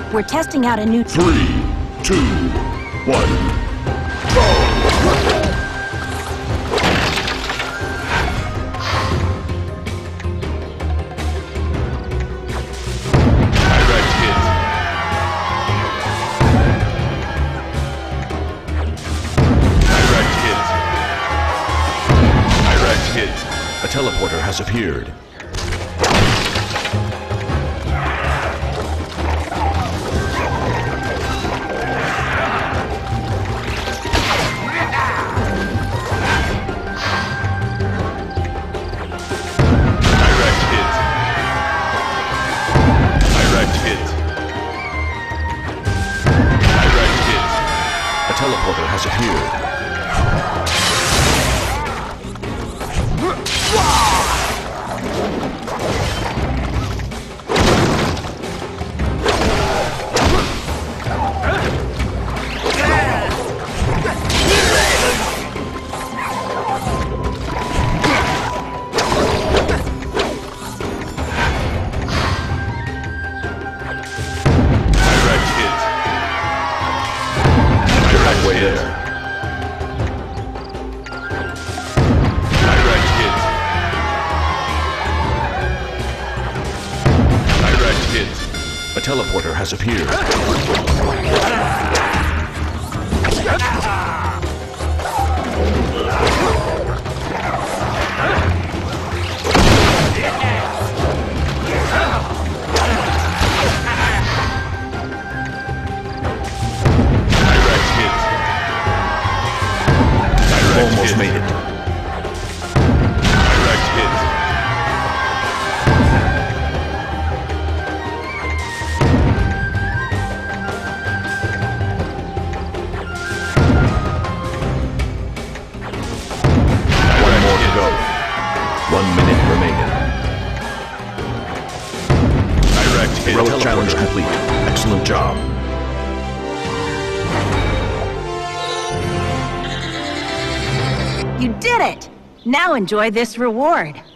We're testing out a new... 3, 2, 1, go! A teleporter has appeared. A teleporter has appeared. A teleporter has appeared. Almost made it. Direct hit. One more to go. 1 minute remaining. Direct hit. Heroic challenge complete. Excellent job. You did it! Now enjoy this reward.